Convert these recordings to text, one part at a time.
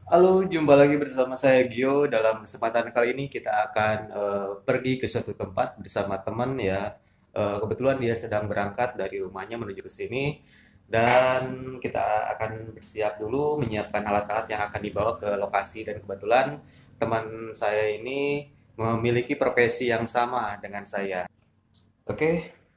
Halo, jumpa lagi bersama saya Gio. Dalam kesempatan kali ini kita akan pergi ke suatu tempat bersama teman ya. Kebetulan dia sedang berangkat dari rumahnya menuju ke sini dan kita akan bersiap dulu menyiapkan alat-alat yang akan dibawa ke lokasi dan kebetulan teman saya ini memiliki profesi yang sama dengan saya. Oke,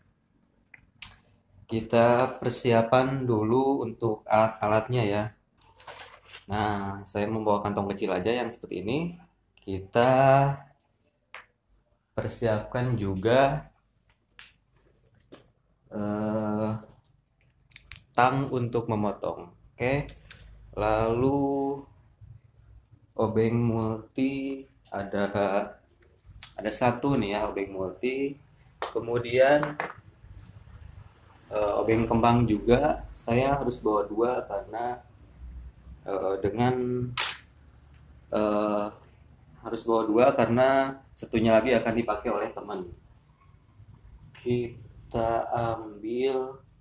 kita persiapan dulu untuk alat-alatnya ya. Nah, saya membawa kantong kecil aja yang seperti ini. Kita persiapkan juga eh, tang untuk memotong. Oke. Lalu obeng multi ada ada satu nih ya obeng multi. Kemudian obeng kembang juga saya harus bawa dua karena dengan eh, harus bawa dua karena satunya lagi akan dipakai oleh teman. Kita ambil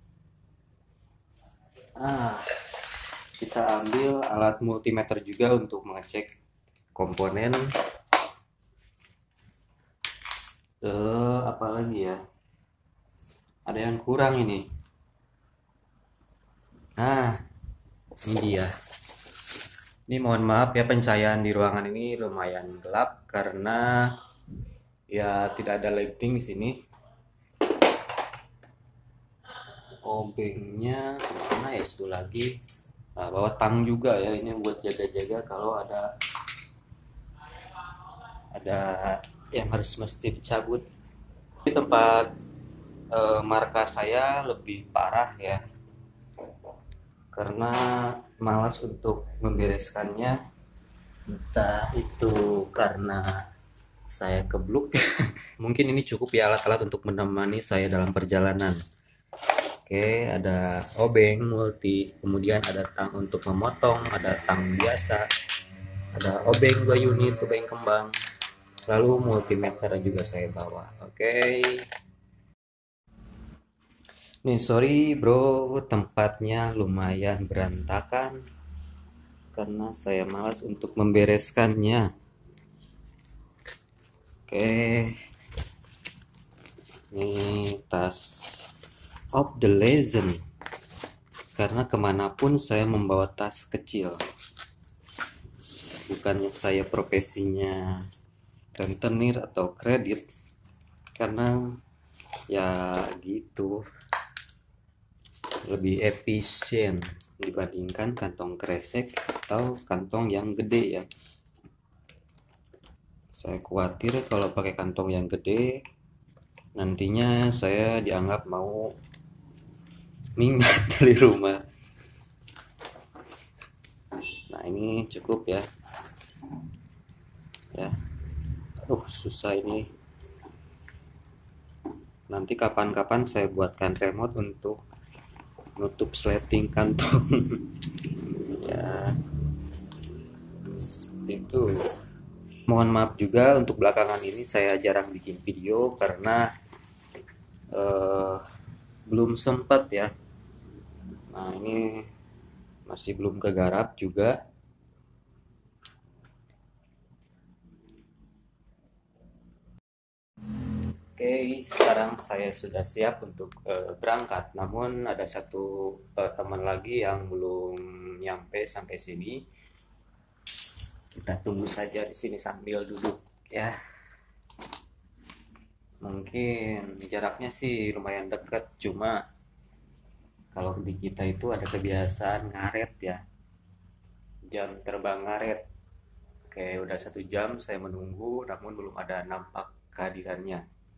ah kita ambil alat multimeter juga untuk mengecek komponen. Apa lagi ya? Ada yang kurang ini. Nah, ini dia. Ini mohon maaf ya pencahayaan di ruangan ini lumayan gelap karena ya tidak ada lighting di sini. Obengnya kemana ya itu lagi? Nah, bawa tang juga ya ini buat jaga-jaga kalau ada yang harus mesti dicabut. Di tempat markas saya lebih parah ya karena malas untuk membereskannya, entah itu karena saya kebluk. Mungkin ini cukup ya alat-alat untuk menemani saya dalam perjalanan. Oke, ada obeng multi, kemudian ada tang untuk memotong, ada tang biasa, ada obeng 2 unit, obeng kembang, lalu multimeter juga saya bawa. Oke. Nih sorry bro, tempatnya lumayan berantakan karena saya malas untuk membereskannya. Oke, ini tas of the legend. Karena kemanapun saya membawa tas kecil. Bukannya saya profesinya rentenir atau kredit. Karena ya gitu, lebih efisien dibandingkan kantong kresek atau kantong yang gede ya. Saya khawatir kalau pakai kantong yang gede nantinya saya dianggap mau minggat dari rumah. Nah ini cukup ya. Ya, susah ini. Nanti kapan-kapan saya buatkan remote untuk nutup sleting kantong. Ya, itu. Mohon maaf juga untuk belakangan ini saya jarang bikin video karena eh, belum sempat ya. Nah ini masih belum kegarap juga. Oke, sekarang saya sudah siap untuk berangkat. Namun ada satu teman lagi yang belum nyampe sampai sini. Kita tunggu saja di sini sambil duduk ya. Mungkin jaraknya sih lumayan dekat, cuma kalau di kita itu ada kebiasaan ngaret ya, jam terbang ngaret. Kayak udah 1 jam saya menunggu, namun belum ada nampak kehadirannya.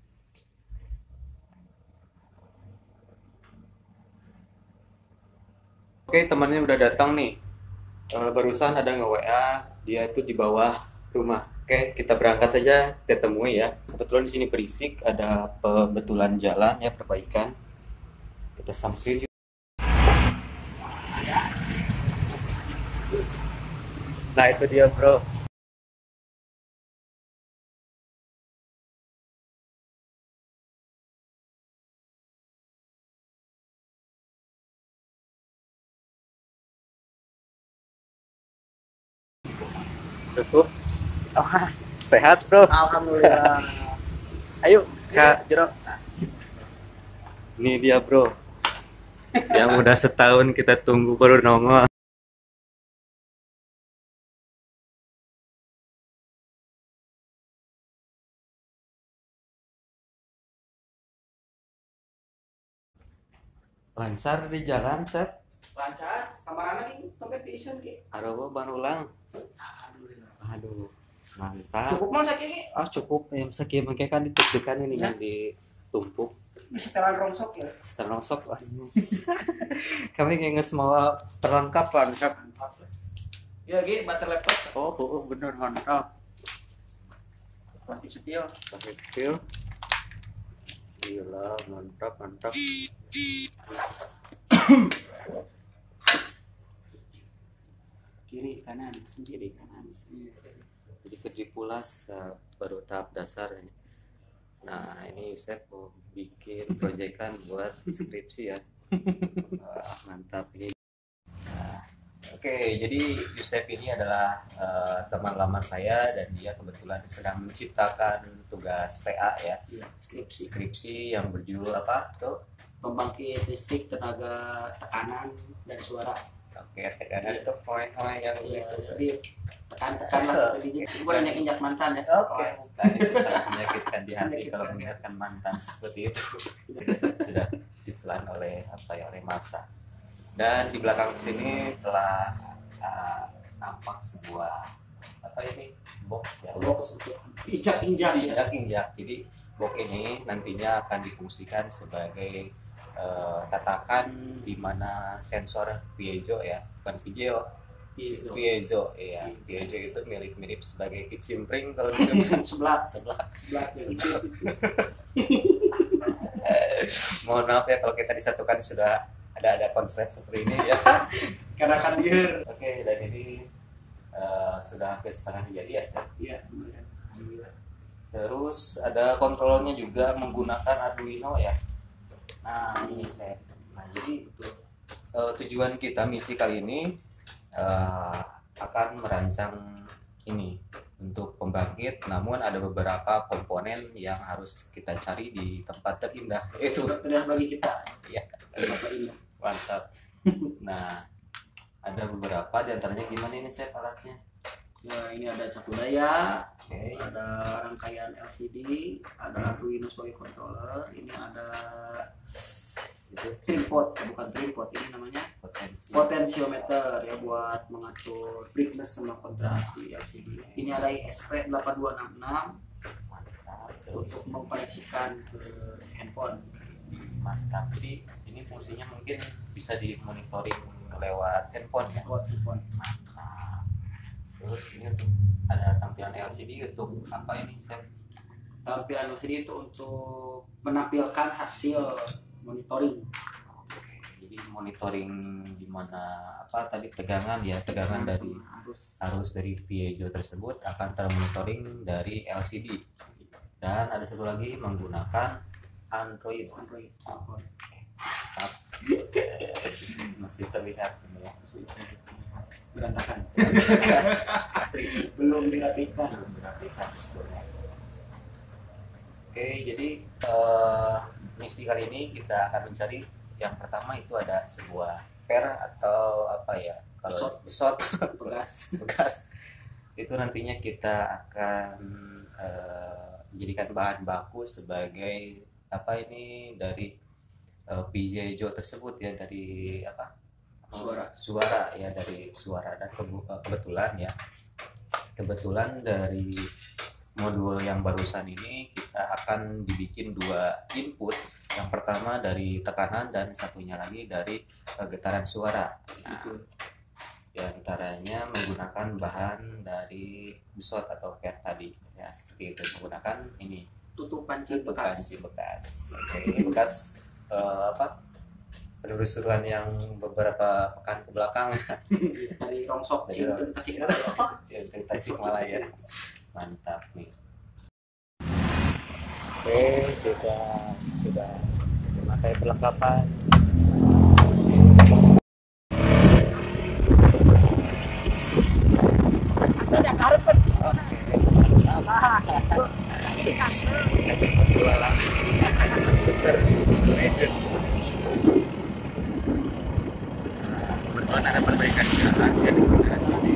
Oke, temannya udah datang nih. Barusan ada nge-WA, dia itu di bawah rumah. Oke, kita berangkat saja, kita temui ya. Kebetulan di sini berisik, ada pembetulan jalan ya, perbaikan. Kita samperin. Nah, itu dia, Bro. Cukup. Oh, sehat bro. Alhamdulillah. Ayo Kak, Jero. ini dia bro. Yang udah setahun kita tunggu baru nongol. Lancar di jalan, Seth. Lancar. Kamarana nih competition ki. Aduh, ban ulang. Alhamdulillah. Aduh, mantap. Cukup mau sakit ki. Ah, cukup. Yang sakit makanya kan ditekan ini Ya. kan ditumpuk. Bisa telan rongsok ya. Setelah sok. Kami kayak semua perlengkapan. Ya ki baterai laptop Oh, bener mantap. plastik setil. Pakai feel. Gila, mantap. Kiri kanan. Kiri kanan. Jadi kerja pulas baru tahap dasar. Nah, ini Yusef mau bikin proyekan buat skripsi ya. Wah, mantap ini. Nah, oke, jadi Yusef ini adalah teman lama saya dan dia kebetulan sedang menciptakan tugas TA ya. Iya, skripsi. Skripsi yang berjudul apa tuh? Pembangkit listrik tenaga tekanan dan suara. Oke, tekanan itu poin yang Iya, itu. jadi tekan lah. Jadi bukan injak mantan ya. Oke, tadi itu sangat menyakitkan di hati kalau mengingatkan mantan seperti itu. Sudah ditelan oleh oleh masa. Dan di belakang sini telah nampak sebuah apa ini box ya, Box untuk injak-injak ya. injak. Jadi box ini nantinya akan difungsikan sebagai tatakan di mana sensor piezo ya, bukan video. Piezo, iya. Piezo itu mirip sebagai kicimpring kalau di sebelah sebelah. yang Mohon maaf ya kalau kita disatukan sudah ada konslet seperti ini ya. karena kan dia. Oke, dan ini sudah hampir setengah jadi ya, Seth? Iya, benar. Alhamdulillah. Terus ada kontrolnya juga menggunakan Arduino ya. Nah, ini saya. Nah, jadi tujuan kita misi kali ini akan merancang ini untuk pembangkit, namun ada beberapa komponen yang harus kita cari di tempat terindah. Itu Terlihat bagi kita. ya, Bapak Indah. mantap. Nah, ada beberapa di antaranya gimana ini saya alatnya? Ya, ini ada caku daya, Oke, ada rangkaian LCD, ada Arduino sebagai controller, ini ada itu tripod, bukan tripod, ini namanya potensiometer ya buat mengatur brightness sama kontras di LCD. Ini ada ISP8266 mantap. untuk Terus mengkoneksikan ke handphone. mantap. Jadi ini fungsinya mungkin bisa dimonitoring lewat handphone ya. Buat handphone. Mantap. Terus ini untuk ada tampilan LCD untuk apa ini, Sam? Tampilan LCD itu untuk menampilkan hasil monitoring. Jadi monitoring di mana apa tadi tegangan ya, tegangan dari arus dari piezo tersebut akan termonitoring dari LCD. Dan ada satu lagi menggunakan Android. Masih terlihat ini ya. Berantakan. Belum dirapikan. Oke, jadi misi kali ini kita akan mencari yang pertama itu ada sebuah per atau apa ya, kalau besot bekas itu nantinya kita akan menjadikan bahan baku sebagai apa ini dari piezo tersebut ya, dari apa suara ya, dari suara. Dan kebetulan dari modul yang barusan ini kita akan dibikin dua input, yang pertama dari tekanan dan satunya lagi dari getaran suara. Nah, di antaranya menggunakan bahan dari besot atau per tadi ya, seperti itu, menggunakan ini Tutup panci bekas. Oke, ini bekas apa penelusuran yang beberapa pekan ke belakang Dari rongsok Dari Cienteng Tasikmalaya. Tasikmalaya. Mantap nih. Oke, kita sudah memakai perlengkapan. Ada karep jualan skuter Medan. Kebetulan ada perbaikan jalan ya di sebelah sini.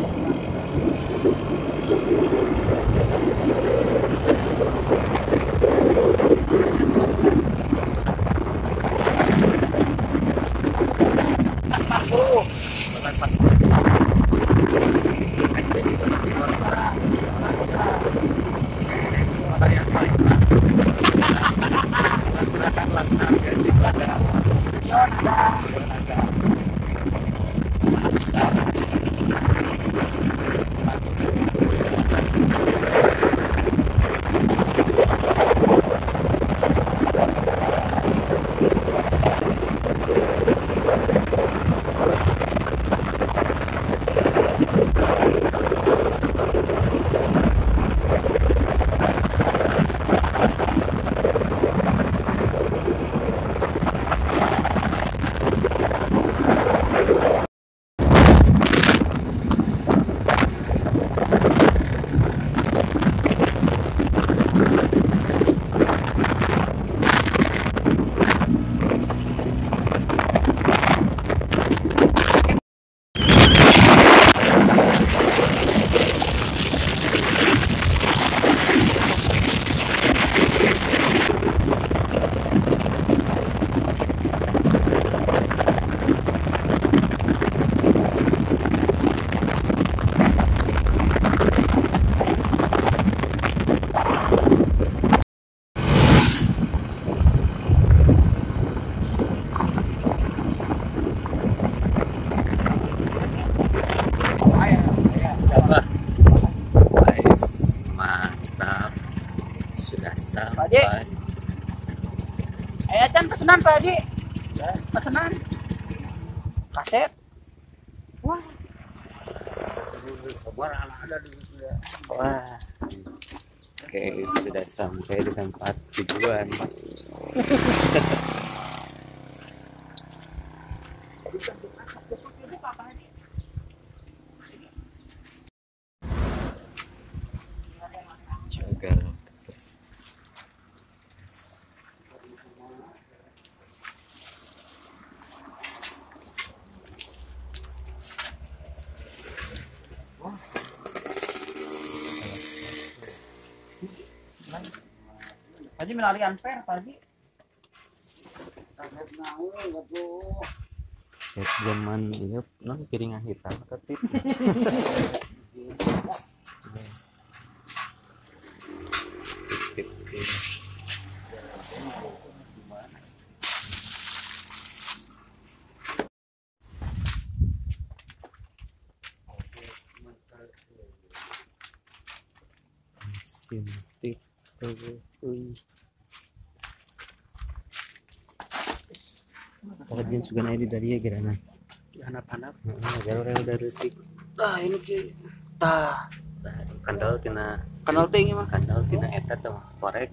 Mantap, sudah sampai. Acan pesanan Pak Haji. Pesanan. Kaset. Wah. Wah, oke, sudah sampai di tempat tujuan. Jagal terus. Pak Haji melalui ampere Pak Haji. Set zaman iya non piringan hitam tapi mesin tip Kajian juga naik di dari ya gerana. Hanap-hanap. Garel dari tik. Tah ini ki. Tah. Kandal tina Kenal tinggi mah. kandal tina eta teh mah korek.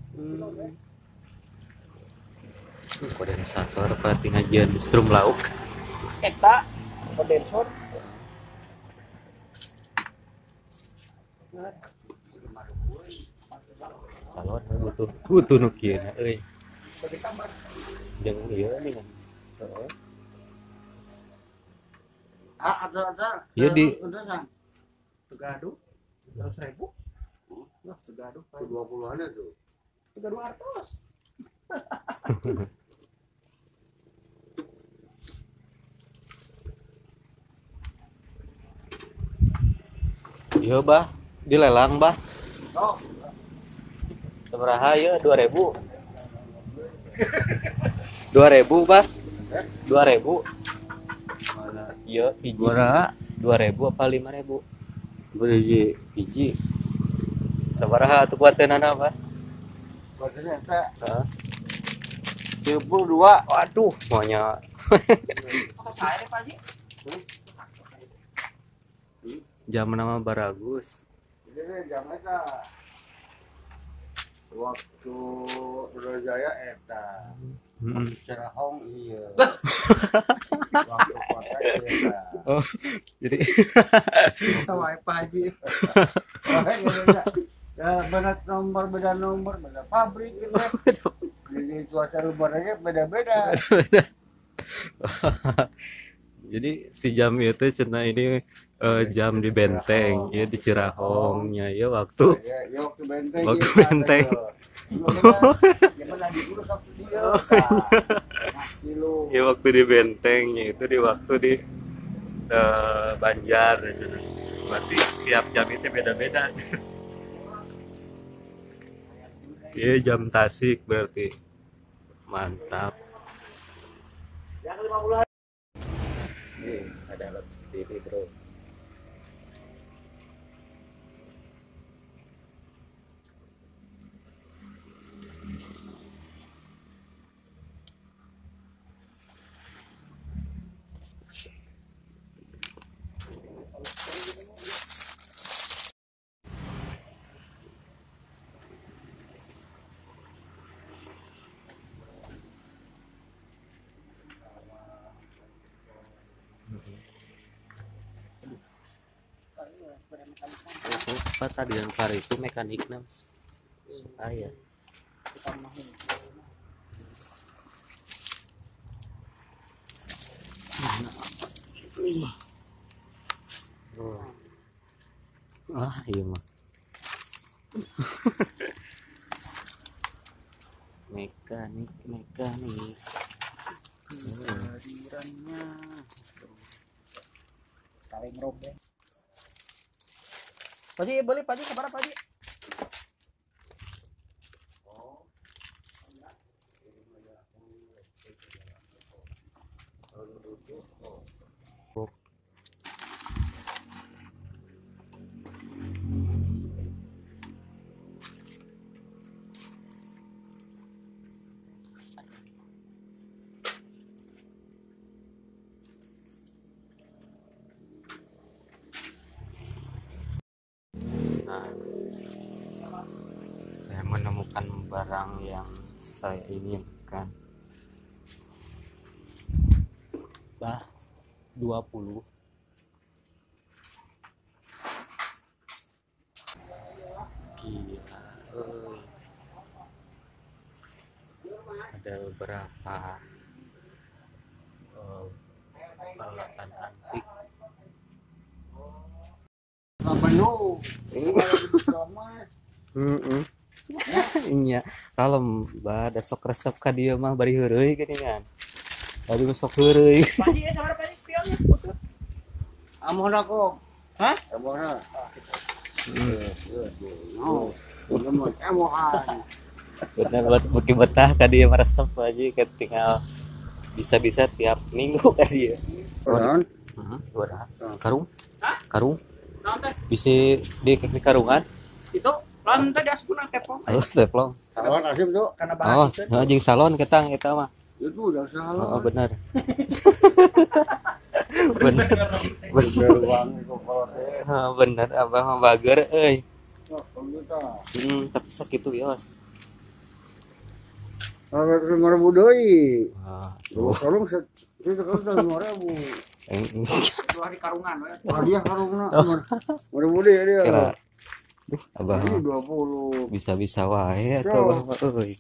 Kondensator patingajian strum lauk. Eta kondensor. Calon butuh nu kieu na euy. Jeung ieu nih kan. Ada. Iya di Udah kan. Tegaduh 100.000. Wah, tegaduh 20-an tuh. 300. Iya bah, dilelang bah. Oh, Sabaraha ya 2000. 2000 bah. 2000. Mana? Iya, hiji. Gua 2000 apa 5000? beli Hiji. Sabaraha atuh kuateunana bah? badannya eta Heeh. 32. Waduh, maunya pakai saya deh Pak Haji. jam nama baragus. Jadi jam eta waktu Jaya eta Heeh. Cerahong iya. Waktu kota eta. Oh, jadi Bisa wae Pak Haji. Ya beda nomor, beda pabrik gitu. Jadi cuaca luarnya beda-beda. Jadi si jam itu cenah ini jam di Benteng, ya di Cirahongnya ya waktu Ya, ya waktu benteng. waktu ya, Benteng. Ya benar diurus waktu dia. Kilo. Ya waktu di Bentengnya itu di waktu di Banjar cenah. Berarti setiap jam itu beda-beda. Iya jam Tasik berarti. Mantap. Ada alat seperti ini, bro. Apa tadi yang kar itu mekaniknya saya. Oh. Ah, iya mah. Mekanik. Kehadirannya saling robek. Paji beli paji keberapa paji? Nah, saya menemukan barang yang saya inginkan. Bah 20. Gila, ada beberapa peralatan antik. Penuh. Ini kalau sama. Iya, kalem bah ada sok resep ka dieu mah bari heureuy geuningan. Bari sok heureuy. Paji ya sabar paji spionnya putut. Amun aku. Hah? Amun. Amun. Bener buat beki betah ka dieu mah resep aja kan tinggal bisa-bisa tiap minggu ka dieu. Orang. Karung? Hah? Karung? Naon teh? Bisa di karungan? Itu lawan teh diaspuna tepong. Halo, teplong. Salon asip tuh. Karena Oh, bahas itu. jeung salon ketang eta mah. Itu udah Oh, salon. bener. Bener. Udah ruang itu kalau teh. Ah, bener abah mah bager euy. Oh, kita. Tapi sakitu yos. Kalau 5.000 deui. Ah, Tolong itu kan 5.000. Itu hari karungan we. Hadiah karungna. 5.000 deui dia. kira abah Ini mah 20. bisa-bisa wae atuh abah mah euy.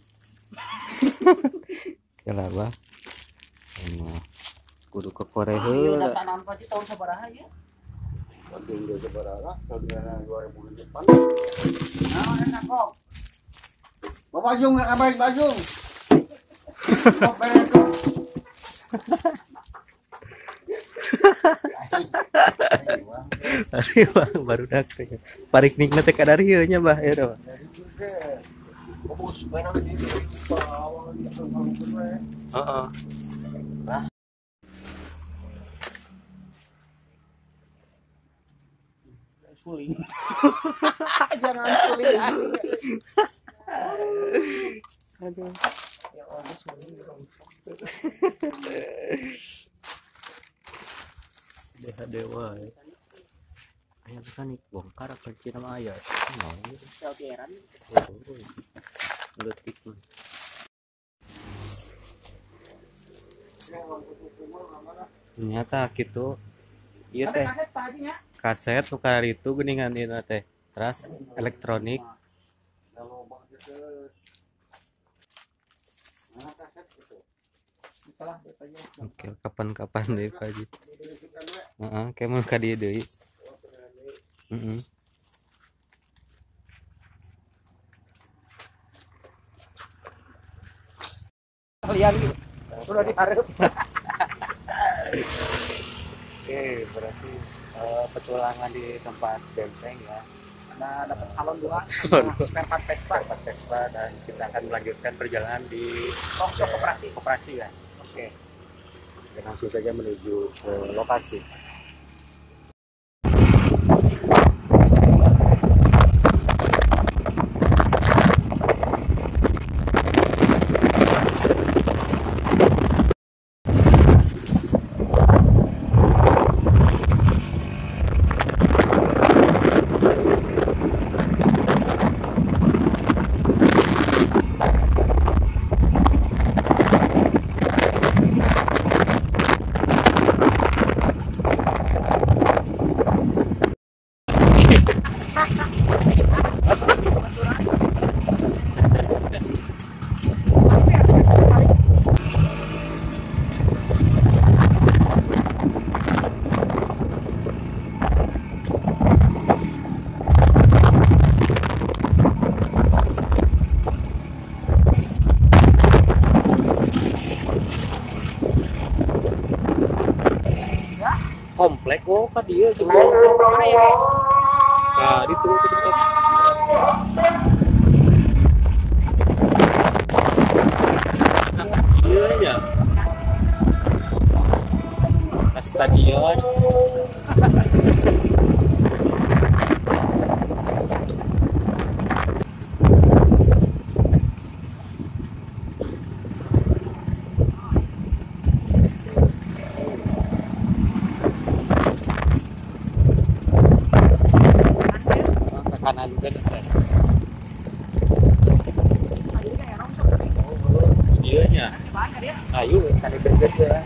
Kira abah emang kudu ke Korea Iya heula. udah tanam paji tahun sabaraha ya? Tapi udah seberapa? Tahun 2008. Nah, enak kok. Bapak Jung nggak kabarin Pak Jung. Kok beres tuh? Ari bang baru dak teh. Parik nikna teh ka dari ieu nya bah ya dah. Heeh. Suling. Jangan suling. Aduh. Ya Allah suling. Dewa. Aya mekanik bongkar apa cina mah aya. Mau Sauteran. letik mah. Ternyata gitu. Iya teh. Kaset pajinya. Kaset tukar itu geningan ieu teh. Terus elektronik Nah, kaset itu. Itulah betanya. Oke, kapan-kapan deh Pak Haji. Heeh, kayak mau ka dieu deui. Heeh. Kalian udah diharap. Oke, berarti petualangan di tempat benteng ya. Nah, dapat salon 2 spare part Vespa. Tempat Vespa dan kita akan melanjutkan perjalanan di Workshop koperasi. koperasi kan. Oke. Dan langsung saja menuju ke lokasi. Komplek oh ka dieu jeung ka ditu ke dekat. Iya ya. Ke stadion. Kanan kan saya. Iya nya. Ayo kan deket ya.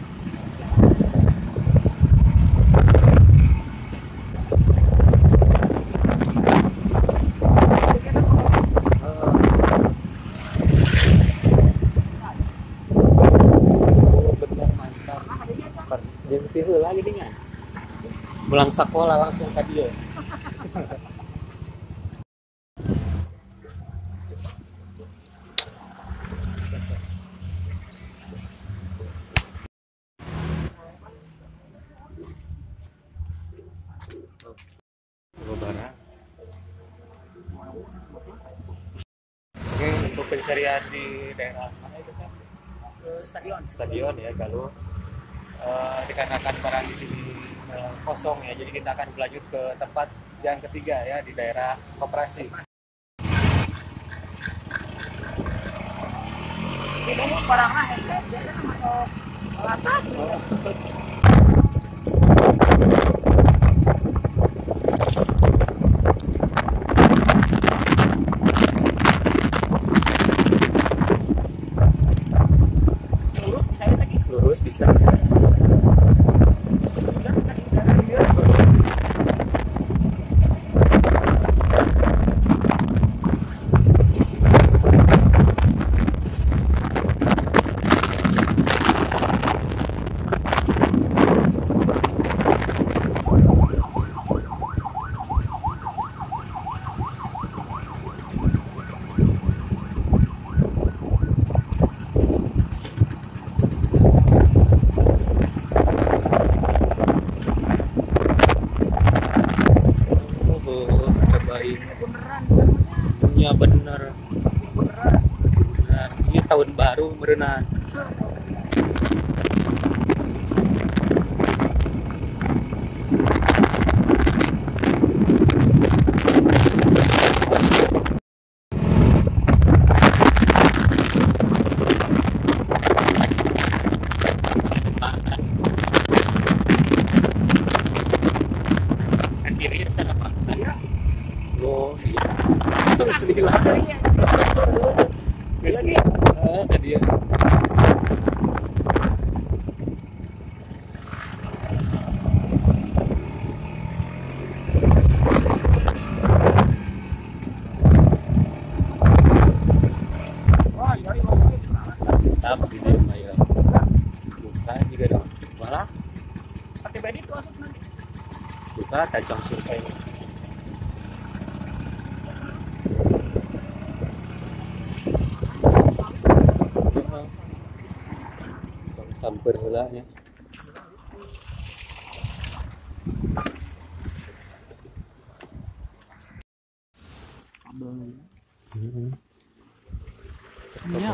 Bener mantap. Jeung ti heula geuningan. Mulang sakola langsung ka dieu. Barang. Oke, untuk pencarian di daerah mana itu kan? Stadion ya, Galuh. Dikarenakan barang di sini kosong ya, jadi kita akan berlanjut ke tempat yang ketiga ya di daerah koperasi. Ini mau barangnya dia kan masuk latar. Lurus bisa. Ya bener. Ini tahun baru merenang. Kiri sana Pak. Oh iya. Sedikit lah. Lagi. Dia. suka kacang surga ini. Samper heula nya. Iya,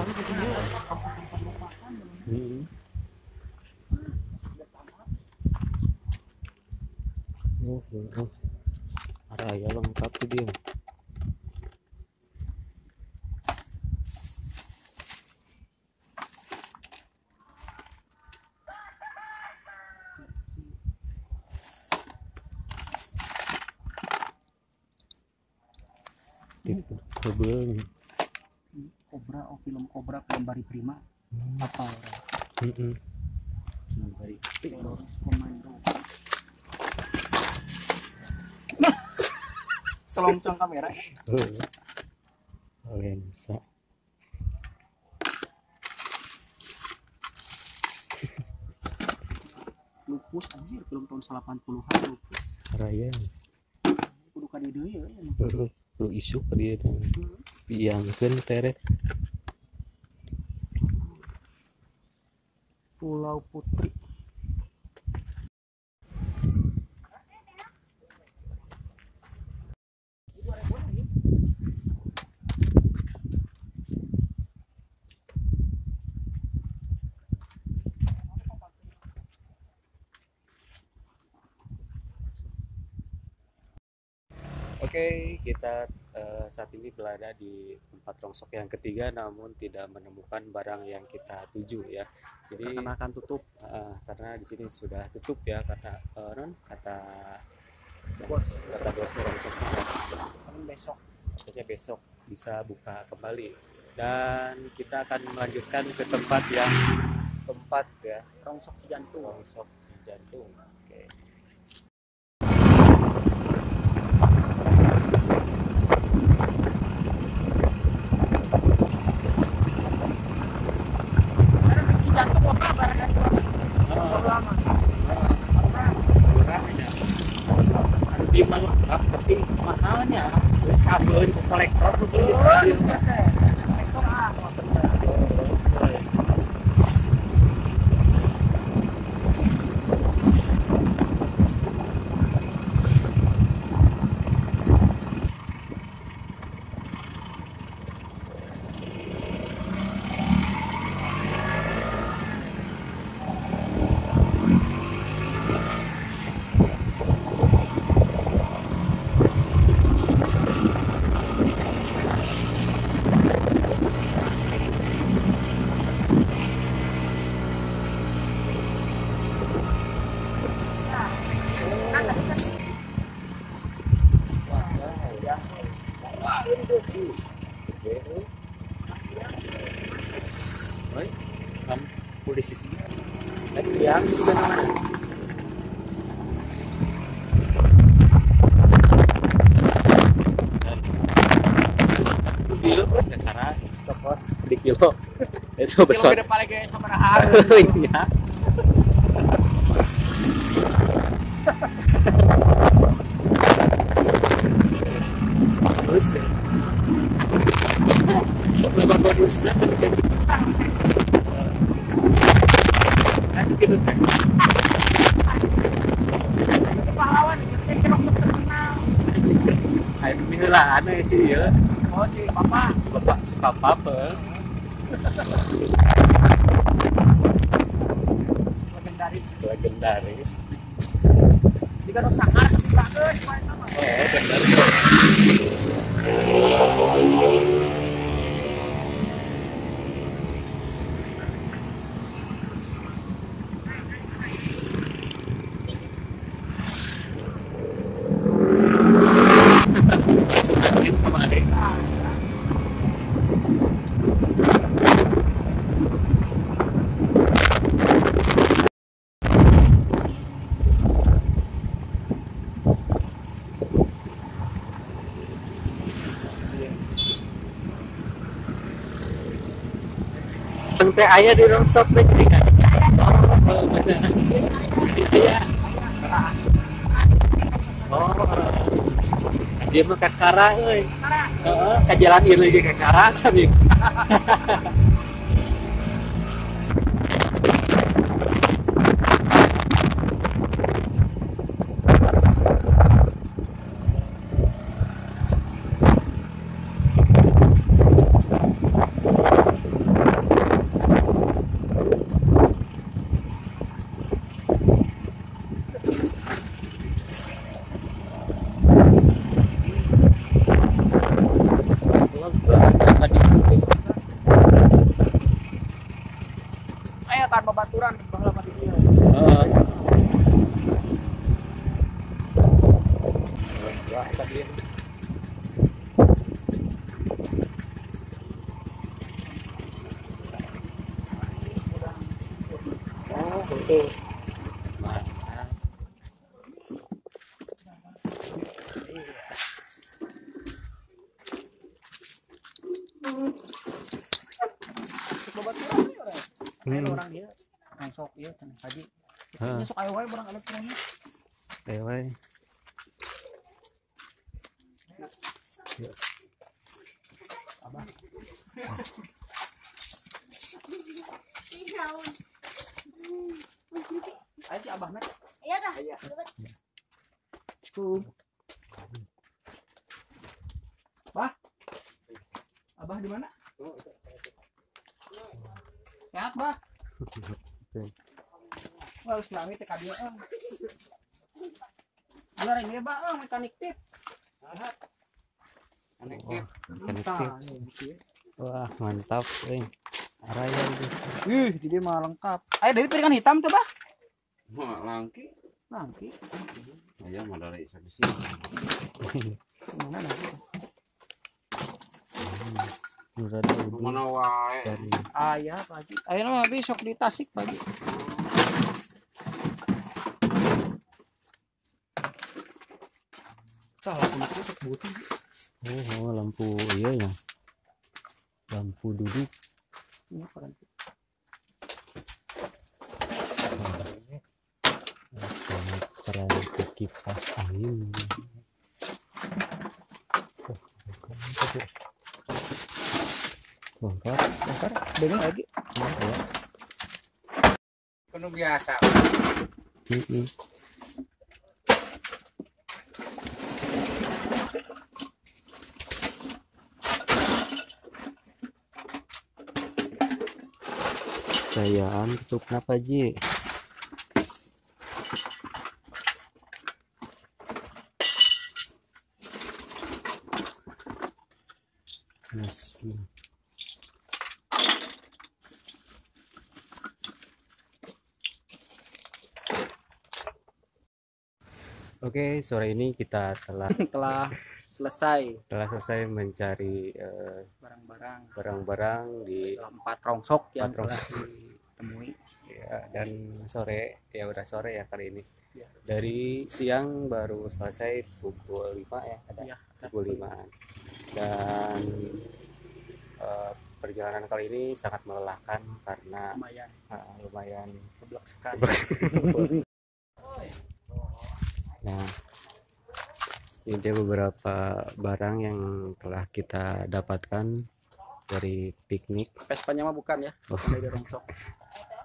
Araya lengkap tuh dia. Itu kebeng. Kobra, oh film Kobra, film Bari Prima. Apa orang? Teroris komando. Selongsong kamera. Lensa. Lupus anjir, film tahun 80-an lupus. Raya. Kudu ka dieu deui ya. Lu isu ke dia tuh. Piangkeun teret. Pulau Putri. Oke, kita saat ini berada di tempat rongsok yang ketiga, namun tidak menemukan barang yang kita tuju ya. Jadi Karena akan tutup. karena di sini sudah tutup ya, kata kata Bos. bosnya rongsoknya. Besok. Maksudnya besok bisa buka kembali. Dan kita akan melanjutkan ke tempat ya, Rongsok si jantung. rongsok si jantung. Oke. Memang tapi mahalnya terus kabel kolektor tuh polisi sih. Yang juga mana? Kilo ya karena copot di kilo itu besar. Kilo paling gede sama rahar. Iya. Terus bagusnya Pahlawan kita terkenal. kayak lah aneh sih ya. Oh si papa. Si papa apa? Legendaris. Jika nu sangar kepisakeun poe nama. Oh, bener. Teh ayah di rongsok teh jadi kan. Oh, benar. Iya. Dia mah kakara euy. Heeh, ka jalan ieu lagi kakara tapi. Ayo kan babaturan baheula mah di dieu. Heeh. Wah, tadi. Oh, betul. Mantap. Babaturan we urang. Ayo Hmm. orang dia. Yang sok ieu cenah haji. Heeh. Nya sok aya wae barang elektronik. Ewe. Ayo si abah na. Iya dah. Tuh. Bah. Abah di mana? Sehat, Bah. Wah, Islami teh ka dieu euy. Bener ini, Bah, mekanik tip. Wah, mekanik Tah, tips. ieu. Wah, mantap, euy. Araya itu. Ih, di dia mah lengkap. Ayo dari piringan hitam coba. Mah langki. Nanti. Aya mah dari sini. Mana nanti? Udah ada ubi Mana wae. dari Ayah pagi. Ayo mah besok di Tasik pagi. Salah aku itu butuh. oh, lampu iya ya. Lampu duduk. Ini keren. Keren kipas angin. Bongkar. Bentar, dengan lagi. Ya. Kudu biasa. Mm-mm. Sayaan tutup kenapa Ji? Masih. Oke, sore ini kita telah Telah selesai selesai mencari barang-barang barang-barang di empat rongsok yang Empat rongsok. telah ditemui. ya, dan sore ya udah sore ya kali ini. Ya. Dari siang baru selesai pukul 5 ya ada Ya, pukul 5 dan perjalanan kali ini sangat melelahkan karena lumayan lumayan keblok sekali. Nah, ini dia beberapa barang yang telah kita dapatkan dari piknik. Vespanya mah bukan ya, Oh. dari rongsok.